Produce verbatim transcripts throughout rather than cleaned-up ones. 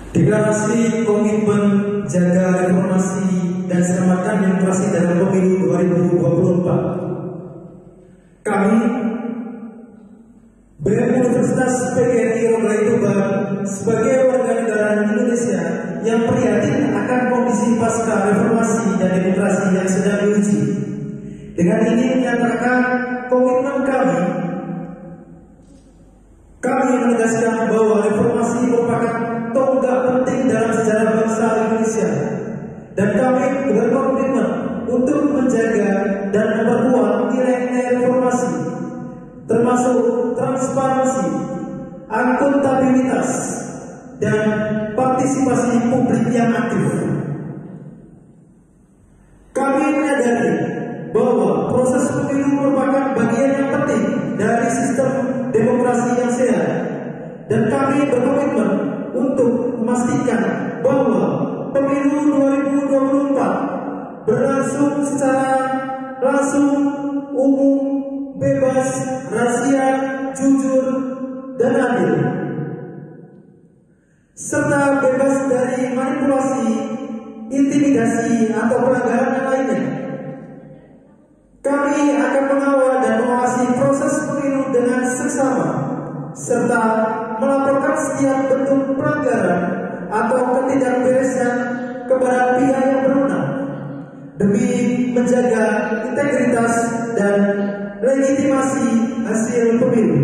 Deklarasi komitmen jaga reformasi dan selamatkan demokrasi dalam pemilu dua ribu dua puluh empat. Kami, B M Universitas P G R I Ronggolai Tuban, sebagai warga negara Indonesia yang prihatin akan kondisi pasca reformasi dan demokrasi yang sedang diuji, dengan ini menyatakan komitmen kami. Kami menegaskan bahwa reformasi merupakan tonggak penting dalam sejarah bangsa Indonesia, dan kami berkomitmen untuk menjaga dan memperkuat nilai-nilai reformasi, termasuk transparansi, akuntabilitas, dan partisipasi publik yang aktif. Kami menyadari bahwa proses pemilu merupakan bagian yang penting dari sistem demokrasi yang sehat, dan kami berkomitmen untuk memastikan bahwa pemilu dua ribu dua puluh empat berlangsung secara langsung, umum, bebas, rahasia, jujur, dan adil, serta bebas dari manipulasi, intimidasi, atau pelanggaran lainnya. Kami akan mengawal dan mengawasi proses pemilu dengan seksama, serta melaporkan setiap bentuk pelanggaran atau ketidakberesan kepada pihak yang berwenang demi menjaga integritas dan legitimasi hasil pemilu.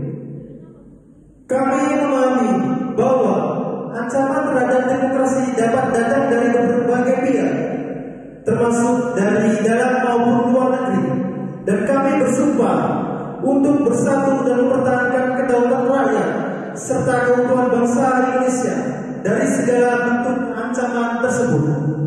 Kami memahami bahwa ancaman terhadap demokrasi dapat datang dari berbagai pihak, termasuk dari dalam maupun luar negeri, dan kami bersumpah untuk bersatu dan mempertahankan kedaulatan rakyat serta keutuhan bangsa Indonesia dari segala bentuk ancaman tersebut.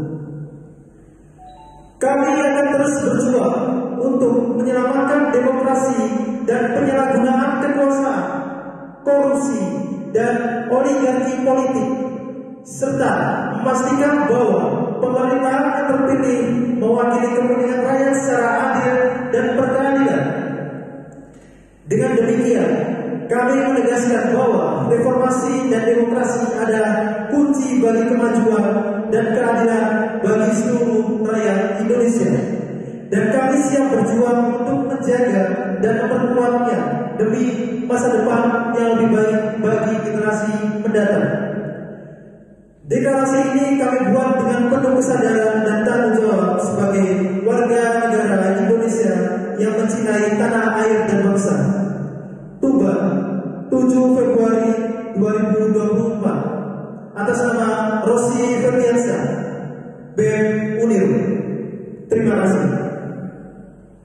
Kami akan terus berjuang untuk menyelamatkan demokrasi dan penyalahgunaan kekuasaan, korupsi, dan oligarki politik, serta memastikan bahwa pemerintahan yang terpilih mewakili kepentingan rakyat secara adil dan berkeadilan. Dengan demikian, kami menegaskan bahwa reformasi dan demokrasi adalah kunci bagi kemajuan dan keadilan bagi seluruh rakyat Indonesia, dan kami siap berjuang untuk menjaga dan memperkuatnya demi masa depan yang lebih baik bagi generasi mendatang. Deklarasi ini kami buat dengan penuh kesadaran dan tanggung jawab sebagai warga negara Indonesia yang mencintai tanah air dan bangsa. Tuban, tujuh Februari dua ribu dua puluh empat, atas nama Rossi Ferdiansyah, B M Unir. Terima kasih.